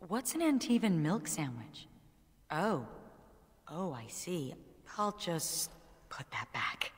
What's an Antivan Milk Sandwich? Oh. Oh, I see. I'll just put that back.